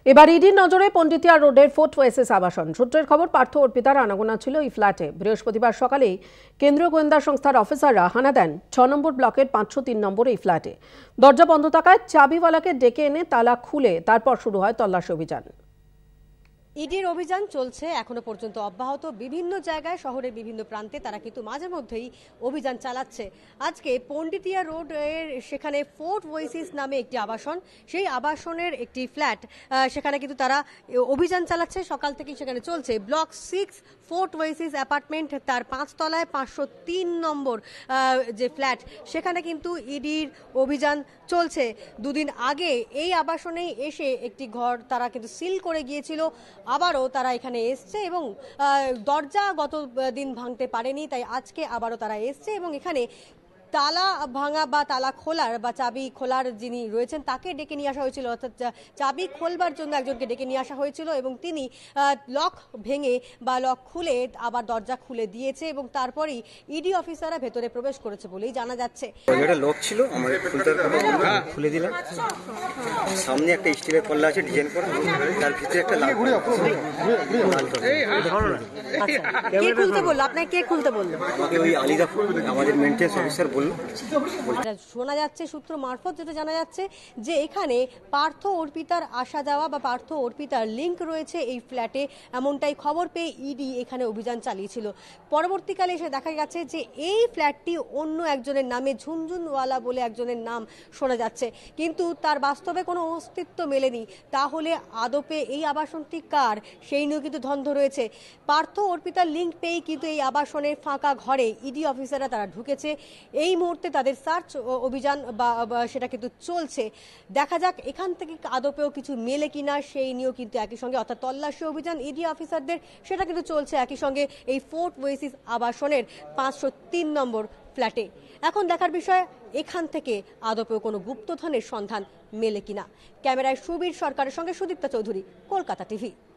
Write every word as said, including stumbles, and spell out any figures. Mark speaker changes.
Speaker 1: এবার ইডির নজরে পণ্ডিতিয়া রোডের ফোর্ট ওয়েসিস আবাসন। সূত্রের খবর, পার্থ অর্পিতার আনাগোনা ছিল এই ফ্ল্যাটে। বৃহস্পতিবার সকালেই কেন্দ্রীয় গোয়েন্দা সংস্থার অফিসাররা হানা দেন ছ নম্বর ব্লকের পাঁচশো তিন নম্বর এই ফ্ল্যাটে। দরজা বন্ধ থাকায় চাবিওয়ালাকে ডেকে এনে তালা খুলে তারপর শুরু হয় তল্লাশি অভিযান।
Speaker 2: ইডির অভিযান চলছে এখনো পর্যন্ত অব্যাহত। বিভিন্ন জায়গায় শহরের বিভিন্ন প্রান্তে তারা কিন্তু মাঝে মধ্যেই অভিযান চালাচ্ছে। আজকে পণ্ডিতিয়া রোডের সেখানে ফোর্ট ওয়েসিস নামে একটি আবাসন, সেই আবাসনের একটি ফ্ল্যাট, সেখানে কিন্তু তারা অভিযান চালাচ্ছে। সকাল থেকেই সেখানে চলছে। Block six fort oasis apartment, তার পাঁচতলায় পাঁচশো তিন নম্বর যে ফ্ল্যাট, সেখানে কিন্তু ইডির অভিযান চলছে। দুদিন আগে এই আবাসনেই এসে একটি ঘর তারা কিন্তু সিল করে গিয়েছিল। আবারও তারা এখানে এসছে এবং দরজা গত দিন ভাঙতে পারেনি, তাই আজকে আবারও তারা এসছে এবং এখানে তালা ভাঙা বা তালা খোলার বা চাবি খোলার যিনি রয়েছেন তাকে ডেকে নিয়ে আসা হয়েছিল, অর্থাৎ চাবি খোলবার জন্য একজনকে ডেকে নিয়ে আসা হয়েছিল এবং তিনি লক ভেঙে বা লক খুলে আবার দরজা খুলে দিয়েছে এবং তারপরেই ইডি অফিসাররা ভেতরে প্রবেশ করেছে বলেই জানা যাচ্ছে।
Speaker 3: এটা লক ছিল, আমরা খুলে দিলাম। সামনে একটা স্টিলের পাল্লা আছে ডিজাইন করা, তার ভিতরে একটা লাল।
Speaker 2: কে খুলতে বললো? আপনাকে কে খুলতে বললো?
Speaker 3: আমাকে ওই আলিদা আমাদের মেইনটেনেন্স অফিসার।
Speaker 2: শোনা যাচ্ছে, সূত্র মারফত যেটা জানা যাচ্ছে যে এখানে পার্থ অর্পিতার আসা যাওয়া বা পার্থ অর্পিতার লিঙ্ক রয়েছে এই ফ্ল্যাটে, এমনটাই খবর পেয়ে ইডি এখানে অভিযান চালিয়েছিল। পরবর্তীকালে এসে দেখা গেছে যে এই ফ্ল্যাটটি অন্য একজনের নামে, ঝুনঝুনওয়ালা বলে একজনের নাম শোনা যাচ্ছে, কিন্তু তার বাস্তবে কোনো অস্তিত্ব মেলেনি। তাহলে আদপে এই আবাসনটি কার, সেই নিয়েও কিন্তু দ্বন্দ্ব রয়েছে। পার্থ অর্পিতার লিঙ্ক পেয়ে কিন্তু এই আবাসনের ফাঁকা ঘরে ইডি অফিসাররা তারা ঢুকেছে। এই মুহূর্তে তাদের সার্চ অভিযান বা সেটা কিন্তু চলছে। দেখা যাক এখান থেকে আদপেও কিছু মেলে কিনা, সেই নিয়েও কিন্তু একই সঙ্গে, অর্থাৎ তল্লাশি অভিযান ইডি অফিসারদের, সেটা কিন্তু চলছে একই সঙ্গে এই ফোর্ট ওয়েসিস আবাসনের পাঁচশো তিন নম্বর ফ্ল্যাটে। এখন দেখার বিষয় এখান থেকে আদপেও কোনো গুপ্তধনের সন্ধান মেলে কিনা। ক্যামেরায় সুবীর সরকারের সঙ্গে সুদীপ্তা চৌধুরী, কলকাতা টিভি।